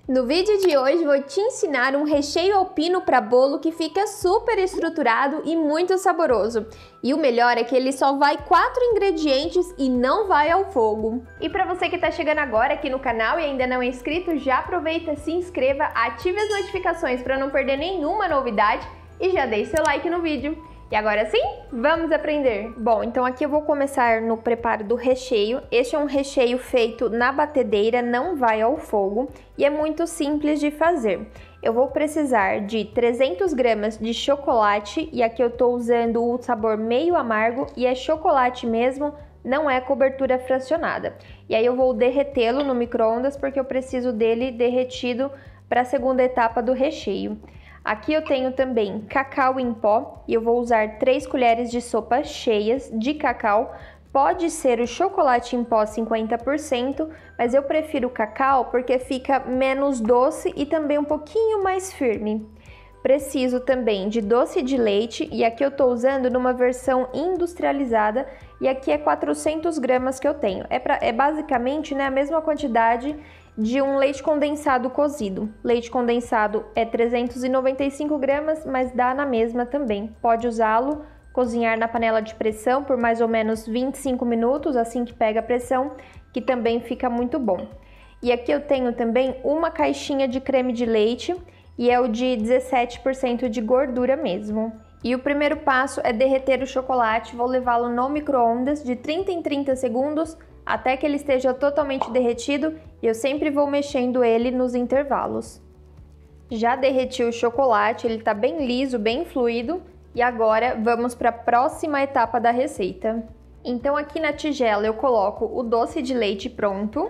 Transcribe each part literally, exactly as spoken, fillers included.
No vídeo de hoje vou te ensinar um recheio alpino para bolo que fica super estruturado e muito saboroso. E o melhor é que ele só vai quatro ingredientes e não vai ao fogo. E para você que está chegando agora aqui no canal e ainda não é inscrito, já aproveita, se inscreva, ative as notificações para não perder nenhuma novidade e já deixe seu like no vídeo. E agora sim, vamos aprender! Bom, então aqui eu vou começar no preparo do recheio. Este é um recheio feito na batedeira, não vai ao fogo e é muito simples de fazer. Eu vou precisar de trezentas gramas de chocolate e aqui eu tô usando o sabor meio amargo e é chocolate mesmo, não é cobertura fracionada. E aí eu vou derretê-lo no micro-ondas porque eu preciso dele derretido para a segunda etapa do recheio. Aqui eu tenho também cacau em pó e eu vou usar três colheres de sopa cheias de cacau. Pode ser o chocolate em pó cinquenta por cento, mas eu prefiro o cacau porque fica menos doce e também um pouquinho mais firme. Preciso também de doce de leite e aqui eu estou usando numa versão industrializada e aqui é quatrocentas gramas que eu tenho. É, pra, é basicamente, né, a mesma quantidade de um leite condensado cozido. Leite condensado é trezentas e noventa e cinco gramas, mas dá na mesma também. Pode usá-lo, cozinhar na panela de pressão por mais ou menos vinte e cinco minutos, assim que pega a pressão, que também fica muito bom. E aqui eu tenho também uma caixinha de creme de leite e é o de dezessete por cento de gordura mesmo. E o primeiro passo é derreter o chocolate, vou levá-lo no micro-ondas de trinta em trinta segundos, até que ele esteja totalmente derretido e eu sempre vou mexendo ele nos intervalos. Já derreti o chocolate, ele está bem liso, bem fluido e agora vamos para a próxima etapa da receita. Então aqui na tigela eu coloco o doce de leite pronto,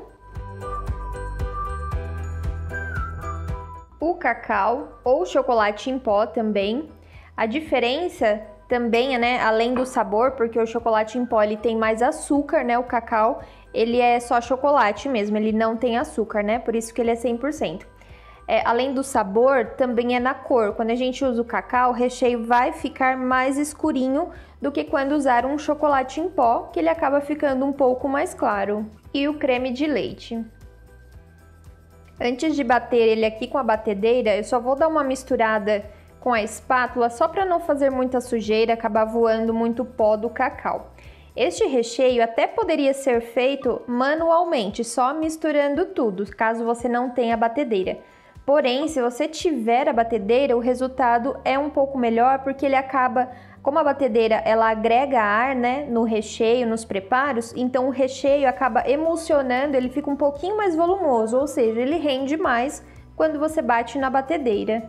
o cacau ou chocolate em pó também. A diferença também, né, além do sabor, porque o chocolate em pó ele tem mais açúcar, né, o cacau, ele é só chocolate mesmo, ele não tem açúcar, né, por isso que ele é cem por cento. É, além do sabor, também é na cor. Quando a gente usa o cacau, o recheio vai ficar mais escurinho do que quando usar um chocolate em pó, que ele acaba ficando um pouco mais claro. E o creme de leite. Antes de bater ele aqui com a batedeira, eu só vou dar uma misturada com a espátula, só para não fazer muita sujeira, acabar voando muito pó do cacau. Este recheio até poderia ser feito manualmente, só misturando tudo, caso você não tenha batedeira. Porém, se você tiver a batedeira, o resultado é um pouco melhor, porque ele acaba, como a batedeira ela agrega ar, né, no recheio, nos preparos, então o recheio acaba emulsionando, ele fica um pouquinho mais volumoso, ou seja, ele rende mais quando você bate na batedeira.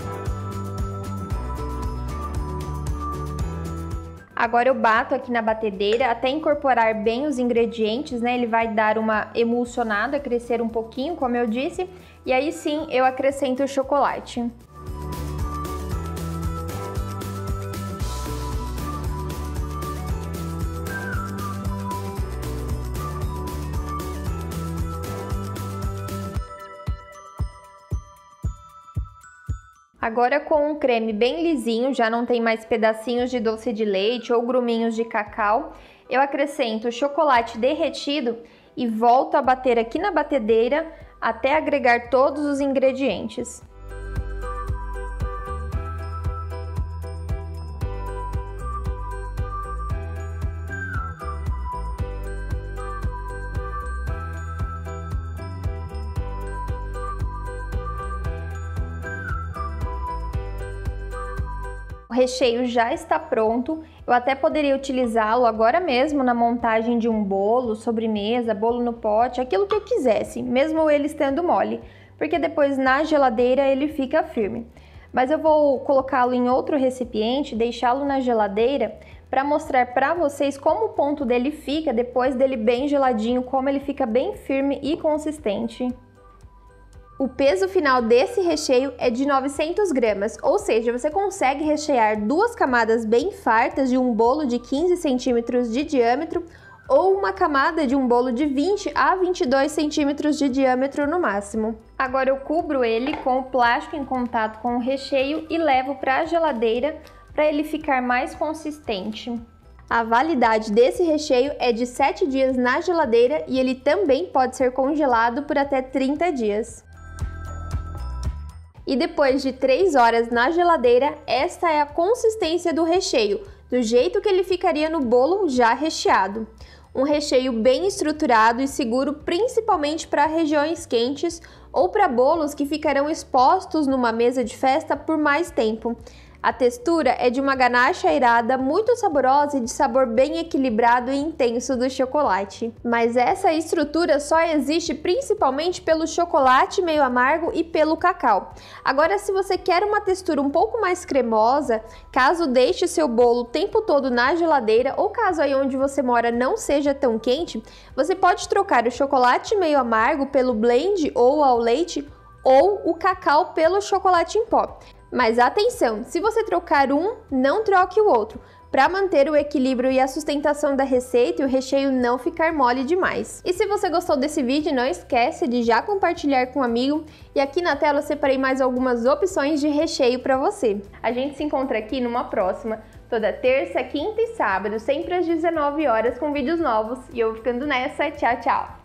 Agora eu bato aqui na batedeira até incorporar bem os ingredientes, né? Ele vai dar uma emulsionada, crescer um pouquinho, como eu disse, e aí sim eu acrescento o chocolate. Agora com um creme bem lisinho, já não tem mais pedacinhos de doce de leite ou gruminhos de cacau, eu acrescento o chocolate derretido e volto a bater aqui na batedeira até agregar todos os ingredientes. O recheio já está pronto, eu até poderia utilizá-lo agora mesmo na montagem de um bolo, sobremesa, bolo no pote, aquilo que eu quisesse, mesmo ele estando mole, porque depois na geladeira ele fica firme. Mas eu vou colocá-lo em outro recipiente, deixá-lo na geladeira para mostrar para vocês como o ponto dele fica depois dele bem geladinho, como ele fica bem firme e consistente. O peso final desse recheio é de novecentas gramas, ou seja, você consegue rechear duas camadas bem fartas de um bolo de quinze centímetros de diâmetro ou uma camada de um bolo de vinte a vinte e dois centímetros de diâmetro no máximo. Agora eu cubro ele com o plástico em contato com o recheio e levo para a geladeira para ele ficar mais consistente. A validade desse recheio é de sete dias na geladeira e ele também pode ser congelado por até trinta dias. E depois de três horas na geladeira, esta é a consistência do recheio, do jeito que ele ficaria no bolo já recheado. Um recheio bem estruturado e seguro, principalmente para regiões quentes ou para bolos que ficarão expostos numa mesa de festa por mais tempo. A textura é de uma ganache airada, muito saborosa e de sabor bem equilibrado e intenso do chocolate. Mas essa estrutura só existe principalmente pelo chocolate meio amargo e pelo cacau. Agora, se você quer uma textura um pouco mais cremosa, caso deixe seu bolo o tempo todo na geladeira ou caso aí onde você mora não seja tão quente, você pode trocar o chocolate meio amargo pelo blend ou ao leite ou o cacau pelo chocolate em pó. Mas atenção, se você trocar um, não troque o outro, para manter o equilíbrio e a sustentação da receita e o recheio não ficar mole demais. E se você gostou desse vídeo, não esquece de já compartilhar com um amigo, e aqui na tela eu separei mais algumas opções de recheio para você. A gente se encontra aqui numa próxima, toda terça, quinta e sábado, sempre às dezenove horas com vídeos novos, e eu vou ficando nessa, tchau, tchau!